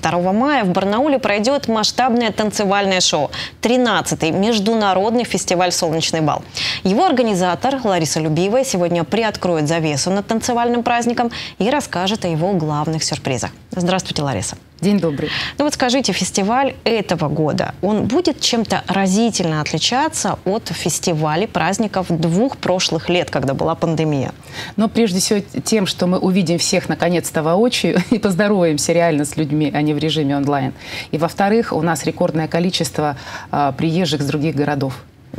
2 мая в Барнауле пройдет масштабное танцевальное шоу «13-й международный фестиваль «Солнечный бал». Его организатор Лариса Любивая сегодня приоткроет завесу над танцевальным праздником и расскажет о его главных сюрпризах. Здравствуйте, Лариса. День добрый. Ну вот скажите, фестиваль этого года, он будет чем-то разительно отличаться от фестивалей, праздников 2 прошлых лет, когда была пандемия? Но прежде всего тем, что мы увидим всех наконец-то воочию и поздороваемся реально с людьми, а не в режиме онлайн. И во-вторых, у нас рекордное количество приезжих с других городов.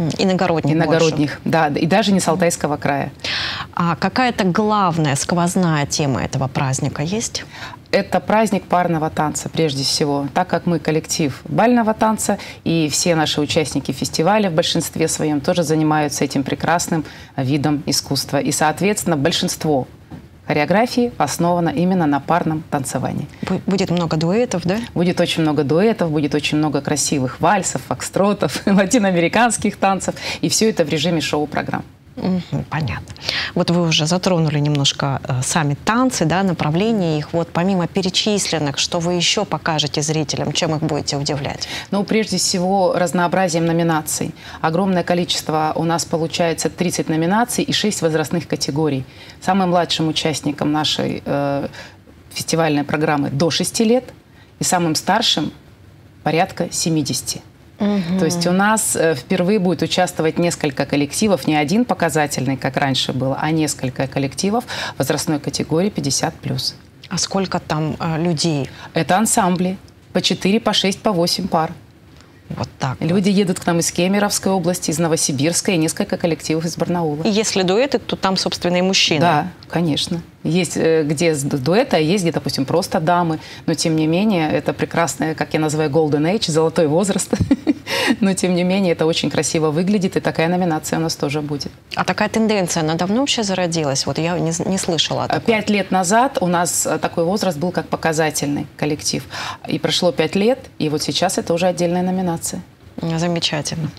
Иногородних, да, и даже не с Алтайского края. А какая-то главная сквозная тема этого праздника есть? Это праздник парного танца, прежде всего. Так как мы коллектив бального танца, и все наши участники фестиваля в большинстве своем тоже занимаются этим прекрасным видом искусства. И, соответственно, большинство хореографии основано именно на парном танцевании. Будет много дуэтов, да? Будет очень много дуэтов, будет очень много красивых вальсов, фокстротов, латиноамериканских танцев. И все это в режиме шоу-программ. Понятно. Вот вы уже затронули немножко сами танцы, да, направления их. Вот помимо перечисленных, что вы еще покажете зрителям, чем их будете удивлять? Ну, прежде всего, разнообразием номинаций. Огромное количество, у нас получается 30 номинаций и 6 возрастных категорий. Самым младшим участникам нашей фестивальной программы до 6 лет и самым старшим порядка 70. То есть у нас впервые будет участвовать несколько коллективов, не один показательный, как раньше было, а несколько коллективов возрастной категории 50+. А сколько там людей? Это ансамбли. По 4, по 6, по 8 пар. Вот так. Люди едут к нам из Кемеровской области, из Новосибирска и несколько коллективов из Барнаула. И если дуэты, то там, собственно, и мужчины. Да, конечно. Есть где дуэты, а есть где, допустим, просто дамы. Но, тем не менее, это прекрасное, как я называю, golden age, золотой возраст. Но, тем не менее, это очень красиво выглядит, и такая номинация у нас тоже будет. А такая тенденция, она давно вообще зародилась? Вот я не слышала о такой. 5 лет назад у нас такой возраст был как показательный коллектив. И прошло 5 лет, и вот сейчас это уже отдельная номинация. Замечательно.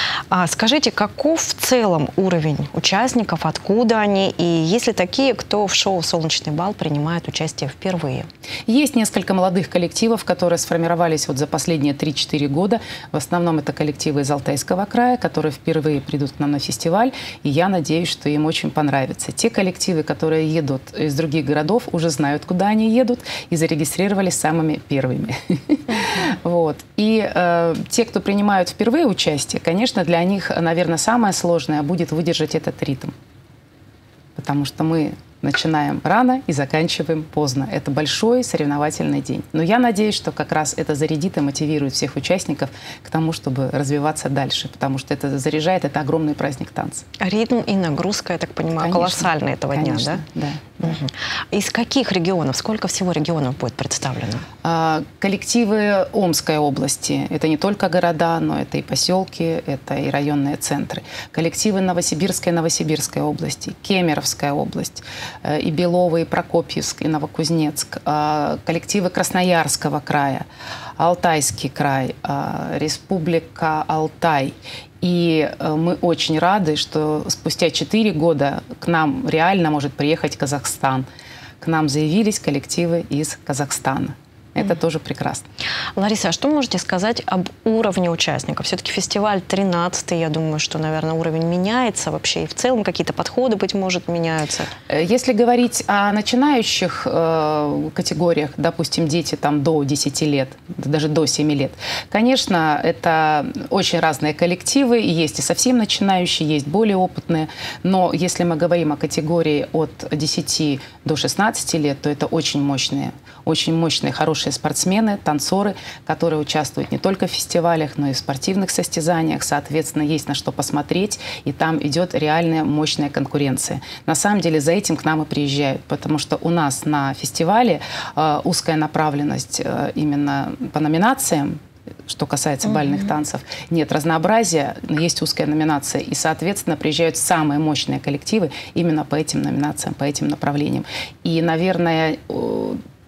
А скажите, каков в целом уровень участников, откуда они, и есть ли такие, кто в шоу «Солнечный бал» принимает участие впервые? Есть несколько молодых коллективов, которые сформировались вот за последние 3-4 года. В основном это коллективы из Алтайского края, которые впервые придут к нам на фестиваль, и я надеюсь, что им очень понравится. Те коллективы, которые едут из других городов, уже знают, куда они едут, и зарегистрировались самыми первыми. И те, кто принимают впервые участие, конечно, для них, наверное, самое сложное будет выдержать этот ритм. Потому что мы начинаем рано и заканчиваем поздно. Это большой соревновательный день. Но я надеюсь, что как раз это зарядит и мотивирует всех участников к тому, чтобы развиваться дальше. Потому что это заряжает, это огромный праздник танца. Ритм и нагрузка, я так понимаю, колоссальная этого дня, да? Да. Угу. Из каких регионов? Сколько всего регионов будет представлено? Коллективы Омской области. Это не только города, но это и поселки, это и районные центры. Коллективы Новосибирской области, Кемеровская область, и Белово, и Прокопьевск, и Новокузнецк. Коллективы Красноярского края, Алтайский край, Республика Алтай. И мы очень рады, что спустя 4 года к нам реально может приехать Казахстан. К нам заявились коллективы из Казахстана. Это тоже прекрасно. Лариса, а что можете сказать об уровне участников? Все-таки фестиваль 13-й, я думаю, что, наверное, уровень меняется вообще. И в целом какие-то подходы, быть может, меняются. Если говорить о начинающих категориях, допустим, дети там до 10 лет, даже до 7 лет, конечно, это очень разные коллективы. Есть и совсем начинающие, есть более опытные. Но если мы говорим о категории от 10 до 16 лет, то это очень мощные, хорошие спортсмены, танцоры, которые участвуют не только в фестивалях, но и в спортивных состязаниях. Соответственно, есть на что посмотреть, и там идет реальная мощная конкуренция. На самом деле за этим к нам и приезжают, потому что у нас на фестивале узкая направленность именно по номинациям. Что касается бальных танцев, нет разнообразия, есть узкая номинация. И, соответственно, приезжают самые мощные коллективы именно по этим номинациям, по этим направлениям. И, наверное,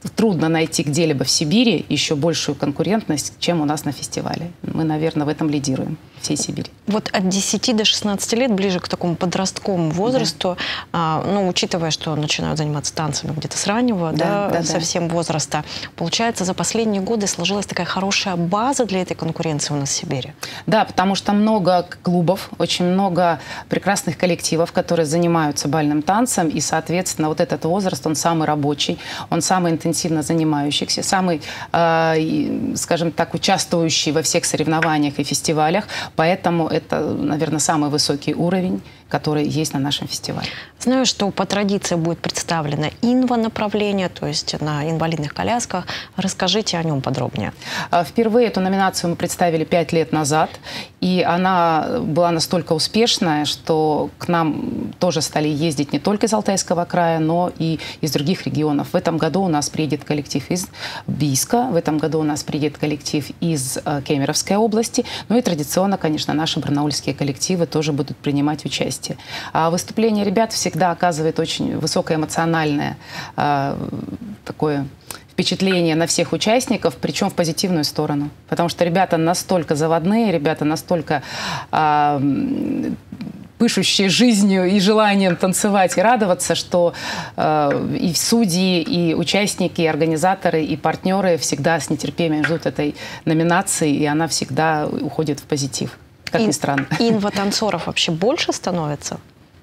трудно найти где-либо в Сибири еще большую конкурентность, чем у нас на фестивале. Мы, наверное, в этом лидируем всей Сибири. Вот от 10 до 16 лет, ближе к такому подростковому возрасту, ну, учитывая, что начинают заниматься танцами где-то с раннего, совсем возраста, получается, за последние годы сложилась такая хорошая база для этой конкуренции у нас в Сибири. Да, потому что много клубов, очень много прекрасных коллективов, которые занимаются бальным танцем, и, соответственно, вот этот возраст, он самый рабочий, он самый интенсивно занимающийся, самый, скажем так, участвующий во всех соревнованиях и фестивалях, поэтому это, наверное, самый высокий уровень, который есть на нашем фестивале. Знаю, что по традиции будет представлено инва-направление, то есть на инвалидных колясках. Расскажите о нем подробнее. Впервые эту номинацию мы представили 5 лет назад, и она была настолько успешная, что к нам тоже стали ездить не только из Алтайского края, но и из других регионов. В этом году у нас приедет коллектив из Бийска, в этом году у нас приедет коллектив из Кемеровской области, ну и традиционно, конечно, наши барнаульские коллективы тоже будут принимать участие. А выступление ребят всегда оказывает очень высокое эмоциональное такое впечатление на всех участников, причем в позитивную сторону. Потому что ребята настолько заводные, ребята настолько пышущие жизнью и желанием танцевать и радоваться, что и судьи, и участники, и организаторы, и партнеры всегда с нетерпением ждут этой номинации, и она всегда уходит в позитив. Как ни странно. Инва-танцоров вообще больше становится?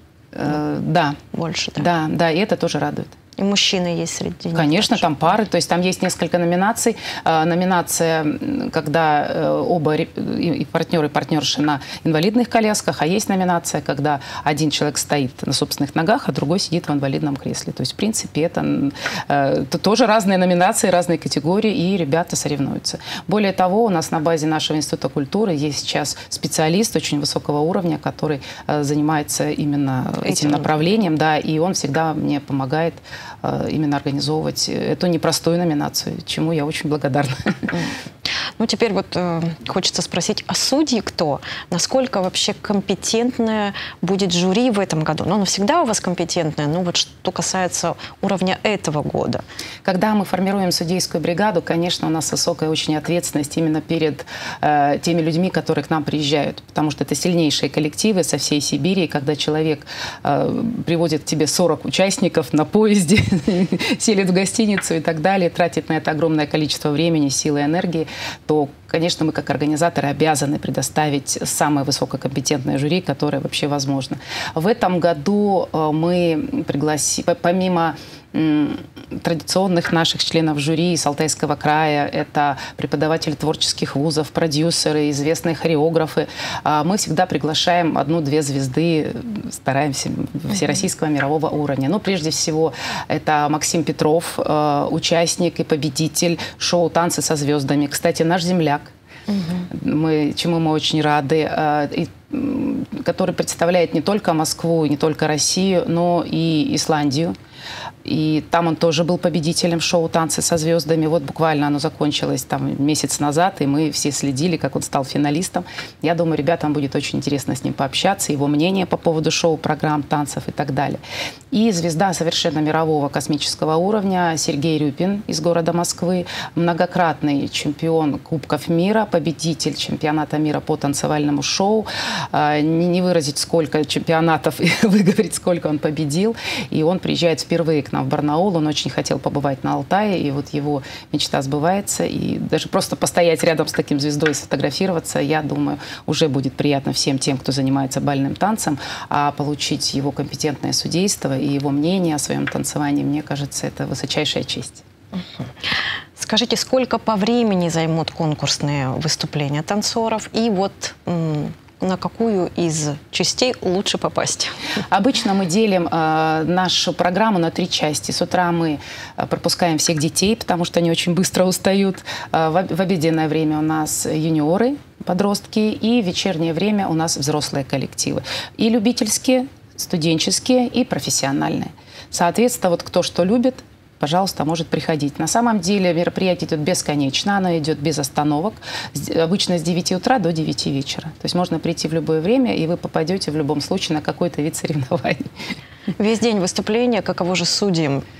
Да. Больше, да? Да, и это тоже радует. И мужчины есть среди них? Конечно, там пары, то есть там есть несколько номинаций. Номинация, когда оба и партнеры, и партнерши на инвалидных колясках, а есть номинация, когда один человек стоит на собственных ногах, а другой сидит в инвалидном кресле. То есть, в принципе, это тоже разные номинации, разные категории, и ребята соревнуются. Более того, у нас на базе нашего Института культуры есть сейчас специалист очень высокого уровня, который занимается именно этим направлением, да, и он всегда мне помогает именно организовывать эту непростую номинацию, чему я очень благодарна. Ну, теперь вот хочется спросить, а судьи кто? Насколько вообще компетентное будет жюри в этом году? Ну, оно всегда у вас компетентное, но вот что касается уровня этого года. Когда мы формируем судейскую бригаду, конечно, у нас высокая очень ответственность именно перед теми людьми, которые к нам приезжают, потому что это сильнейшие коллективы со всей Сибири, и когда человек приводит к тебе 40 участников на поезде, селит в гостиницу и так далее, тратит на это огромное количество времени, силы и энергии, то, конечно, мы как организаторы обязаны предоставить самое высококомпетентное жюри, которое вообще возможно. В этом году мы пригласили, помимо традиционных наших членов жюри из Алтайского края, это преподаватели творческих вузов, продюсеры, известные хореографы. Мы всегда приглашаем 1-2 звезды, стараемся всероссийского мирового уровня. Но прежде всего это Максим Петров, участник и победитель шоу «Танцы со звездами». Кстати, наш земляк, чему мы очень рады, который представляет не только Москву, не только Россию, но и Исландию. И там он тоже был победителем шоу «Танцы со звездами». Вот буквально оно закончилось там месяц назад, и мы все следили, как он стал финалистом. Я думаю, ребятам будет очень интересно с ним пообщаться, его мнение по поводу шоу, программ, танцев и так далее. И звезда совершенно мирового космического уровня Сергей Рюпин из города Москвы, многократный чемпион Кубков мира, победитель чемпионата мира по танцевальному шоу. Не выразить, сколько чемпионатов и выговорить, сколько он победил. И он приезжает впервые к нам в Барнаул. Он очень хотел побывать на Алтае, и вот его мечта сбывается. И даже просто постоять рядом с таким звездой, сфотографироваться, я думаю, уже будет приятно всем тем, кто занимается бальным танцем. А получить его компетентное судейство и его мнение о своем танцевании, мне кажется, это высочайшая честь. Скажите, сколько по времени займут конкурсные выступления танцоров? И вот на какую из частей лучше попасть? Обычно мы делим нашу программу на 3 части. С утра мы пропускаем всех детей, потому что они очень быстро устают. В обеденное время у нас юниоры, подростки, и в вечернее время у нас взрослые коллективы. И любительские, студенческие, и профессиональные. Соответственно, вот кто что любит, пожалуйста, может приходить. На самом деле мероприятие идет бесконечно, оно идет без остановок, обычно с 9 утра до 9 вечера. То есть можно прийти в любое время, и вы попадете в любом случае на какой-то вид соревнований. Весь день выступления, каково же судьям?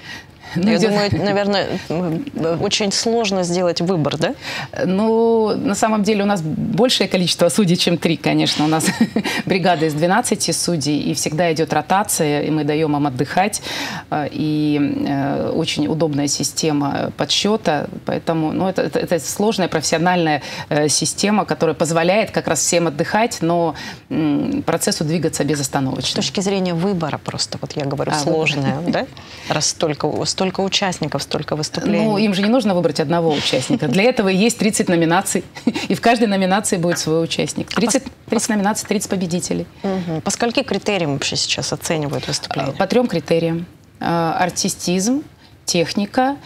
Я думаю, наверное, очень сложно сделать выбор, да? Ну, на самом деле у нас большее количество судей, чем 3, конечно. У нас бригада из 12 судей, и всегда идет ротация, и мы даем им отдыхать. И очень удобная система подсчета, поэтому ну, это сложная профессиональная система, которая позволяет как раз всем отдыхать, но процессу двигаться безостановочно. С точки зрения выбора просто, вот я говорю, сложная, да? Раз столько участников, столько выступлений. Ну, им же не нужно выбрать одного участника. Для этого есть 30 номинаций, и в каждой номинации будет свой участник. 30 номинаций, 30 победителей. По скольки критериям вообще сейчас оценивают выступления? По 3 критериям. Артистизм, техника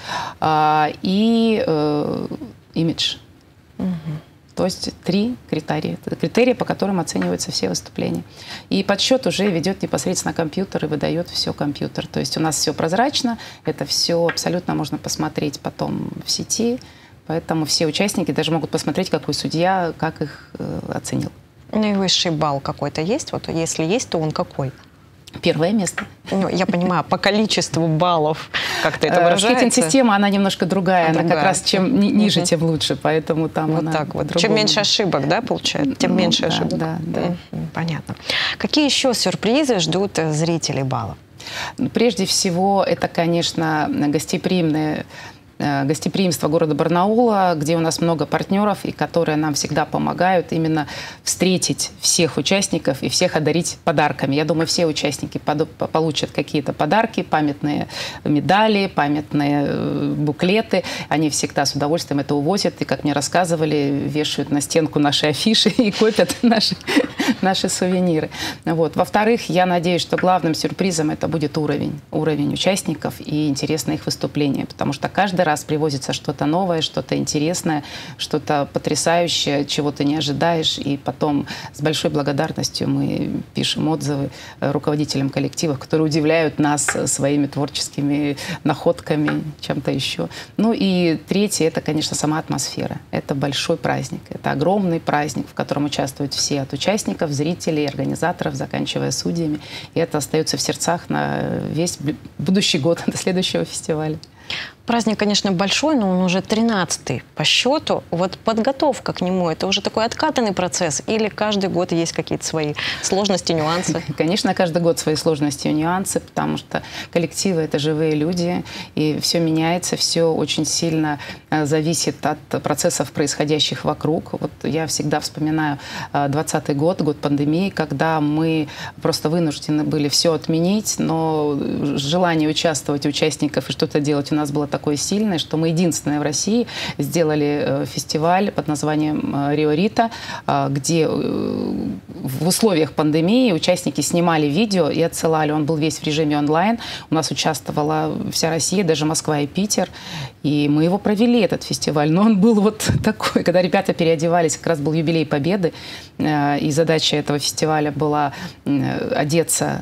и имидж. То есть 3 критерия. Это критерии, по которым оцениваются все выступления. И подсчет уже ведет непосредственно компьютер и выдает все компьютер. То есть у нас все прозрачно, это все абсолютно можно посмотреть потом в сети. Поэтому все участники даже могут посмотреть, какой судья, как их оценил. Наивысший балл какой-то есть? Вот если есть, то он какой? 1 место. Ну, я понимаю, по количеству баллов как-то это выражается. Рейтинг-система, она немножко другая. Она как раз чем ниже, тем лучше. Поэтому там вот она так вот. другому. Чем меньше ошибок, да, получается? Тем меньше ошибок. Да. Понятно. Какие еще сюрпризы ждут зрителей бала? Прежде всего, это, конечно, гостеприимство города Барнаула, где у нас много партнеров, и которые нам всегда помогают именно встретить всех участников и всех одарить подарками. Я думаю, все участники получат какие-то подарки, памятные медали, памятные буклеты. Они всегда с удовольствием это увозят и, как мне рассказывали, вешают на стенку наши афиши и копят наши сувениры. Вот. Во-вторых, я надеюсь, что главным сюрпризом это будет уровень участников и интересное их выступление, потому что каждый раз привозится что-то новое, что-то интересное, что-то потрясающее, чего ты не ожидаешь, и потом с большой благодарностью мы пишем отзывы руководителям коллективов, которые удивляют нас своими творческими находками, чем-то еще. Ну и третье, это, конечно, сама атмосфера. Это большой праздник, это огромный праздник, в котором участвуют все, от участников, зрителей, организаторов, заканчивая судьями. И это остается в сердцах на весь будущий год, до следующего фестиваля. Праздник, конечно, большой, но он уже 13-й по счету. Вот подготовка к нему, это уже такой откатанный процесс? Или каждый год есть какие-то свои сложности, нюансы? Конечно, каждый год свои сложности и нюансы, потому что коллективы — это живые люди, и все меняется, все очень сильно зависит от процессов, происходящих вокруг. Вот я всегда вспоминаю 2020 год, год пандемии, когда мы просто вынуждены были все отменить, но желание участвовать участников и что-то делать у нас было такое сильное, что мы единственные в России сделали фестиваль под названием «Рио Рита», где в условиях пандемии участники снимали видео и отсылали. Он был весь в режиме онлайн. У нас участвовала вся Россия, даже Москва и Питер. И мы его провели, этот фестиваль. Но он был вот такой, когда ребята переодевались, как раз был юбилей Победы, и задача этого фестиваля была одеться,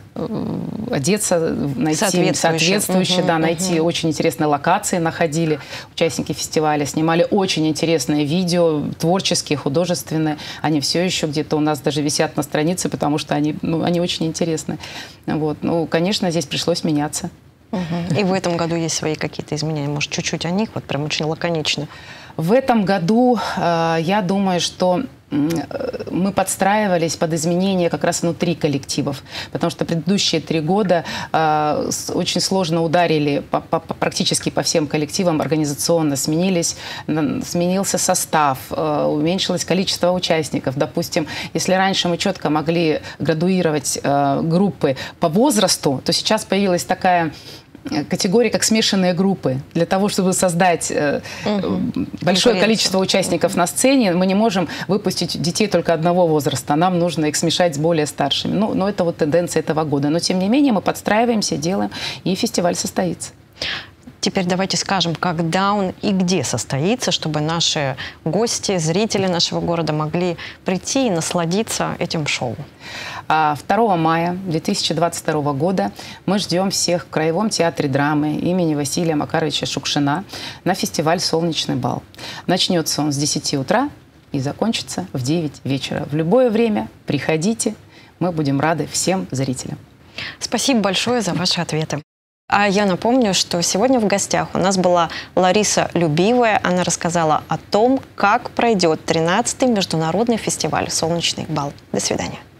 найти соответствующие, найти очень интересные локации, находили участники фестиваля, снимали очень интересные видео, творческие, художественные. Они все еще где-то у нас даже висят на странице, потому что они очень интересны. Вот. Ну, конечно, здесь пришлось меняться. И в этом году есть свои какие-то изменения? Может, чуть-чуть о них, вот прям очень лаконично? В этом году, я думаю, что мы подстраивались под изменения как раз внутри коллективов, потому что предыдущие 3 года очень сложно ударили практически по всем коллективам организационно, сменился состав, уменьшилось количество участников. Допустим, если раньше мы четко могли градуировать группы по возрасту, то сейчас появилась такая категории, как смешанные группы. Для того, чтобы создать большое количество участников на сцене, мы не можем выпустить детей только одного возраста. Нам нужно их смешать с более старшими. Но это вот тенденция этого года. Но, тем не менее, мы подстраиваемся, делаем, и фестиваль состоится. Теперь давайте скажем, когда он и где состоится, чтобы наши гости, зрители нашего города могли прийти и насладиться этим шоу. 2 мая 2022 года мы ждем всех в Краевом театре драмы имени Василия Макаровича Шукшина на фестиваль «Солнечный бал». Начнется он с 10 утра и закончится в 9 вечера. В любое время приходите, мы будем рады всем зрителям. Спасибо большое за ваши ответы. А я напомню, что сегодня в гостях у нас была Лариса Любивая. Она рассказала о том, как пройдет 13-й международный фестиваль «Солнечный бал». До свидания.